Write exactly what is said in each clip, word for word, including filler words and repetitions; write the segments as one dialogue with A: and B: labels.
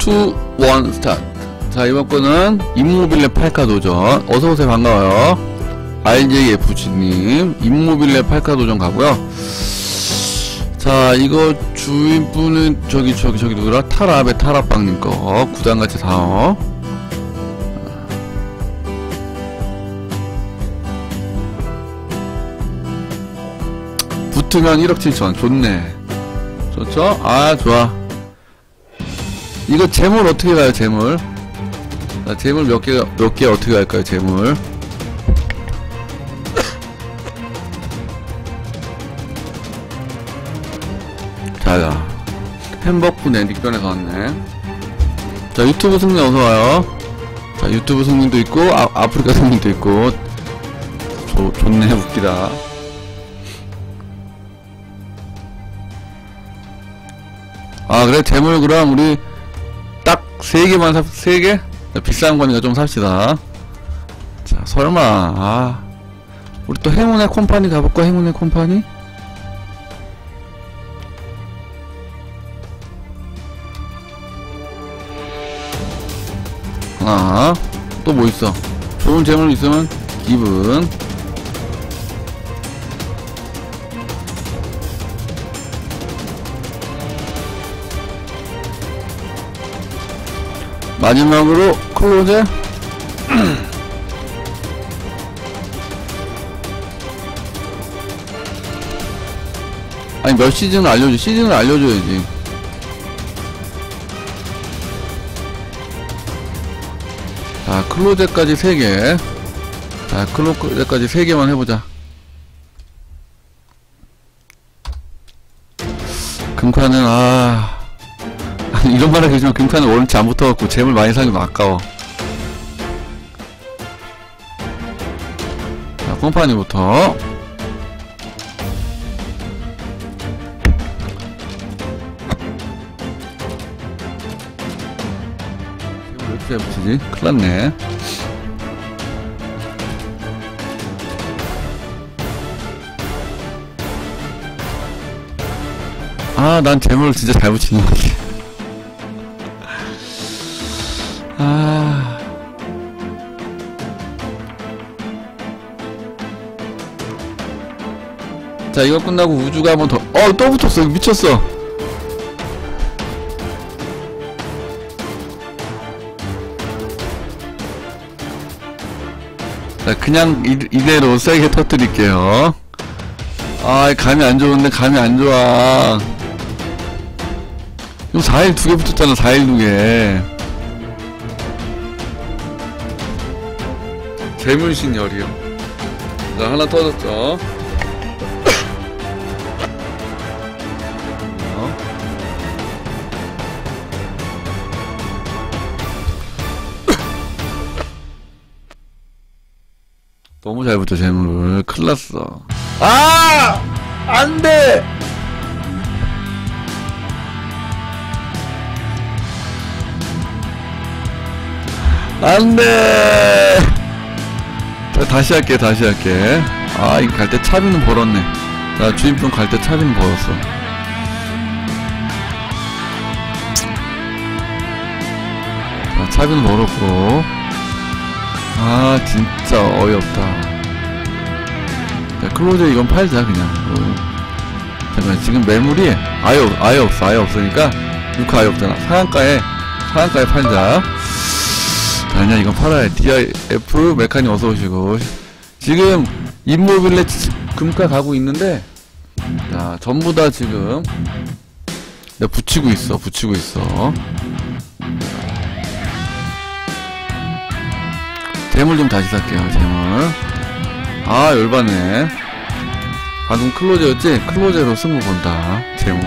A: 투, 원, 스타트. 자, 이번 거는 인모빌레 팔카 도전. 어서오세요. 반가워요. 알제이에프지님. 인모빌레 팔카 도전 가고요. 자, 이거 주인분은 저기, 저기, 저기 누구라? 타라베 타라빵님 거. 구단가치 사업. 붙으면 일억 칠천. 좋네. 좋죠? 아, 좋아. 이거 재물 어떻게 가요, 재물? 자, 재물 몇 개, 몇 개 어떻게 갈까요, 재물? 자, 햄버거네, 닉변에서 왔네. 자, 유튜브 승리 어서와요. 자, 유튜브 승리도 있고, 아, 아프리카 승리도 있고. 좋, 좋네, 웃기다. 아, 그래, 재물 그럼 우리 딱 세 개만 삽, 세 개? 비싼 거니까 좀 삽시다. 자, 설마, 아. 우리 또 행운의 콤파니 가볼까, 행운의 콤파니? 하나. 또 뭐 있어? 좋은 재물 있으면 기분. 마지막으로 클로제. 아니 몇 시즌을 알려줘. 시즌을 알려줘야지. 자, 클로제까지 세 개. 자, 클로제까지 세 개만 해보자. 금카는 아 이런 말 하겠지만 금카는 원치 안 붙어갖고 재물 많이 사기면 아까워. 자, 콤파니부터. 왜 이렇게 붙이지? 큰일났네. 아, 난 재물을 진짜 잘 붙이는 것 같아. 아. 자, 이거 끝나고 우주가 한번 더. 어, 또 붙었어. 미쳤어. 자, 그냥 이, 이대로 세게 터뜨릴게요. 아, 감이 안 좋은데, 감이 안 좋아. 이거 사 일 두 개 붙었잖아, 사 일 두 개. 재물신열이요. 자, 하나 터졌죠. 어? 너무 잘 붙여, 재물을. 큰일났어. 아! 안 돼! 안 돼! 자, 다시 할게, 다시 할게. 아, 이거 갈 때 차비는 벌었네. 자, 주인분 갈 때 차비는 벌었어. 자, 차비는 벌었고. 아, 진짜 어이없다. 자, 클로즈 이건 팔자, 그냥. 어. 잠깐, 지금 매물이 아예, 없, 아예 없어, 아예 없으니까, 육 아예 없잖아. 상한가에, 상한가에 팔자. 아니야, 이건 팔아야. 디아이에프 메카닉 어서오시고. 지금 인모빌레 금가 가고 있는데, 자, 전부다 지금 내가 붙이고 있어, 붙이고 있어. 재물 좀 다시 살게요, 재물. 아, 열받네. 방금 클로제였지? 클로제로 승부 본다, 재물.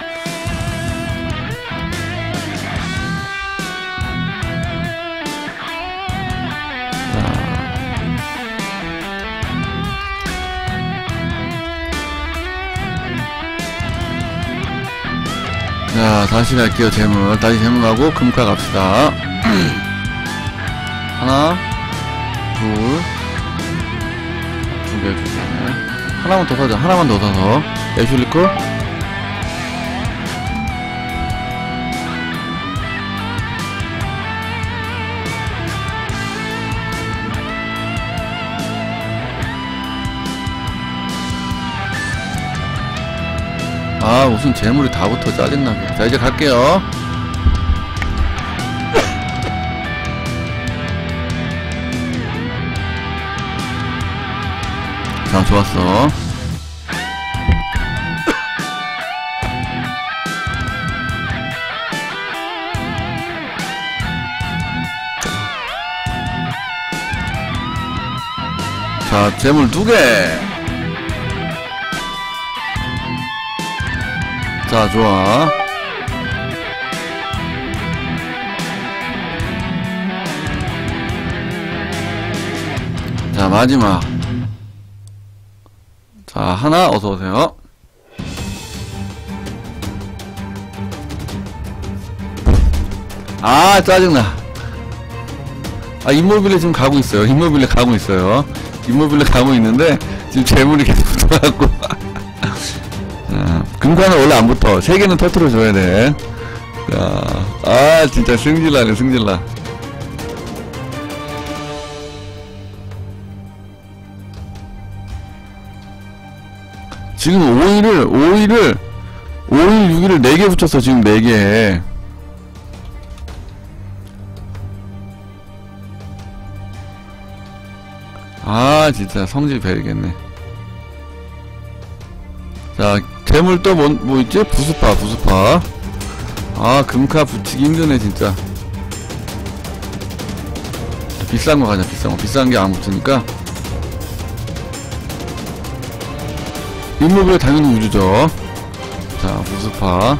A: 자, 다시 갈게요, 재물. 다시 재물 가고, 금카 갑시다. 하나, 둘, 두 개, 두 개. 하나만 더 사자, 하나만 더 사서. 애슐리콜? 아, 무슨 재물이 다 붙어. 짜증나게. 자, 이제 갈게요. 자, 좋았어. 자, 재물 두 개. 자, 좋아. 자, 마지막. 자, 하나, 어서오세요. 아, 짜증나. 아, 인모빌레 지금 가고 있어요. 인모빌레 가고 있어요. 인모빌레 가고 있는데, 지금 재물이 계속 붙어갖고. 자, 금관은 원래 안 붙어. 세 개는 터트려줘야 돼. 자, 아, 진짜 승질나네, 승질나. 지금 오일을, 오일을, 오일, 육일을 네 개 붙였어, 지금 네 개. 아, 진짜 성질 배리겠네. 자, 재물 또 뭐, 뭐 있지? 부수파, 부수파. 아, 금카 붙이기 힘드네, 진짜. 비싼 거 가자, 비싼 거. 비싼 게 안 붙으니까. 인모빌 당연히 우주죠. 자, 부수파.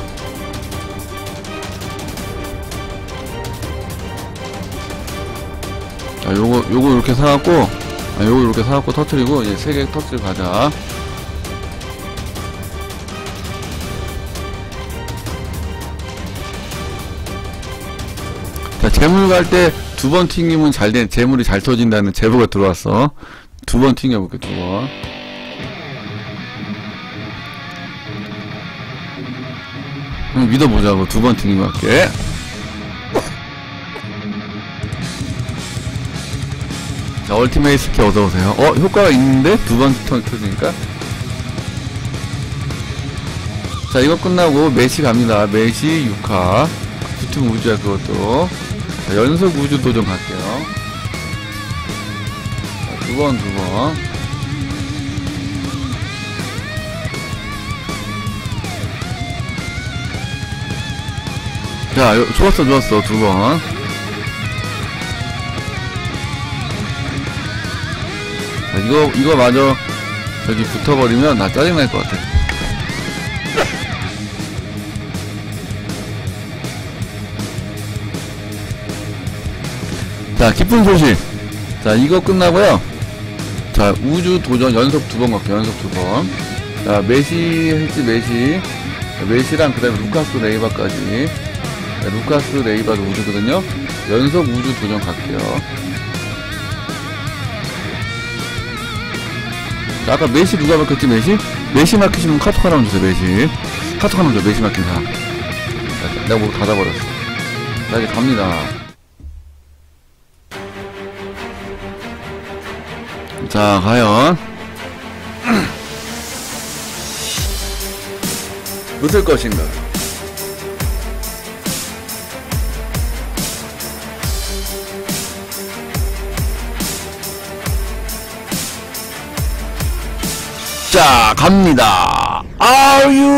A: 자, 요거, 요거 이렇게 사갖고, 아, 요거 이렇게 사갖고 터트리고, 이제 세 개 터트리고 가자. 자, 재물 갈 때 두 번 튕기면 잘 돼, 재물이 잘 터진다는 제보가 들어왔어. 두 번 튕겨볼게, 두 번. 그럼 믿어보자고, 두 번 튕기면 할게. 자, 얼티메이 스키 얻어오세요. 어, 효과가 있는데? 두 번 터지니까? 자, 이거 끝나고 메시 갑니다. 메시 육 화. 붙으면 우주야, 그것도. 자, 연속 우주 도전 갈게요. 자, 두 번, 두 번. 자, 요, 좋았어, 좋았어. 두 번. 자, 이거, 이거 마저, 저기 붙어버리면 나 짜증날 것 같아. 자, 기쁜 소식. 자, 이거 끝나고요. 자, 우주 도전 연속 두 번 갈게요. 연속 두 번. 자, 메시 했지, 메시. 자, 메시랑 그 다음에 루카스 레이바까지. 자, 루카스 레이바도 우주거든요. 연속 우주 도전 갈게요. 자, 아까 메시 누가 막혔지, 메시? 메시 막히시면 카톡 하나만 주세요, 메시. 카톡 하나만 줘, 메시 막힌 사람. 자, 내가 뭐 닫아버렸어. 자, 이제 갑니다. 자, 과연 붙을 것인가? 자, 갑니다. Are you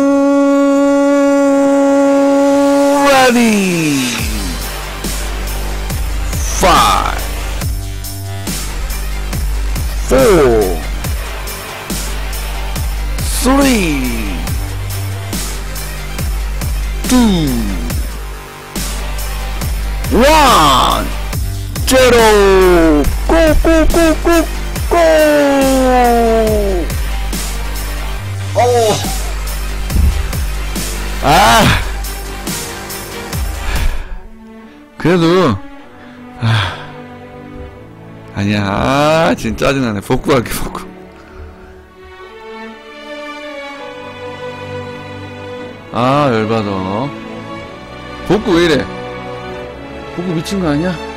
A: ready? Five, four, three, two, one, zero. Go, go, go, go, go. 오. 아. 그래도 아. 아니야. 아, 진짜 짜증나네. 복구할게, 복구. 아, 열받아. 복구 왜 이래? 복구 미친 거 아니야?